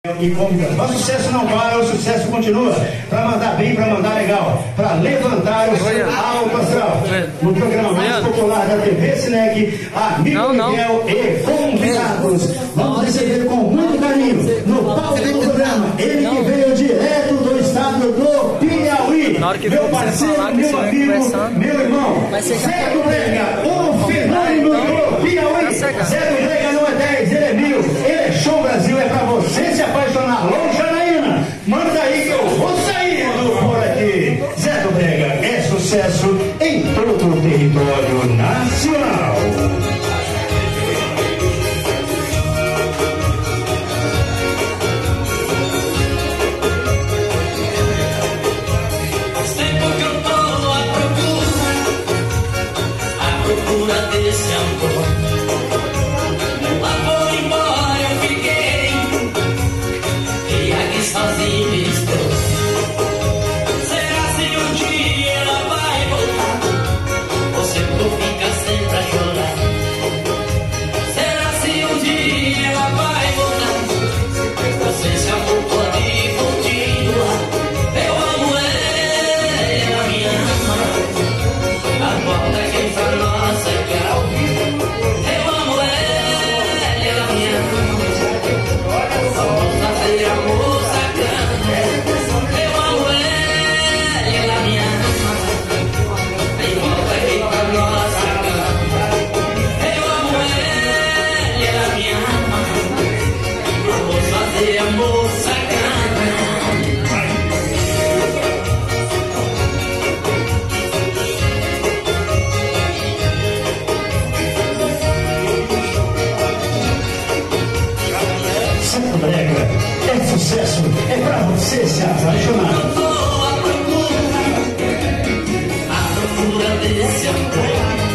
E como o sucesso não para, o sucesso continua. Para mandar bem, para mandar legal, para levantar o seu alto astral. No programa mais popular da TV Cinec, Amigo Miguel e convidados. Vamos receber com muito carinho no palco do programa. Ele que veio direto do estado do Piauí. Meu parceiro, meu amigo, meu irmão, Zé do Brega, o fenômeno do Piauí. Zé do Brega não é 10, ele é 1000. Ele é show Brasil, é pra você se apaixonar. Alô, Janaína, manda aí que eu vou saindo por aqui. Zé do Brega é sucesso em todo o território nacional. Desse amor, lá foi embora, eu fiquei, e aqui sozinho estou. Será se um dia ela vai voltar, ou sempre fica sempre a chorar? Será se um dia ela vai voltar, você se amor pode continuar? Eu amo ela, ela me ama, a volta que pra nós é que é sucesso, é pra você se apaixonar. Eu tô à procura desse amor.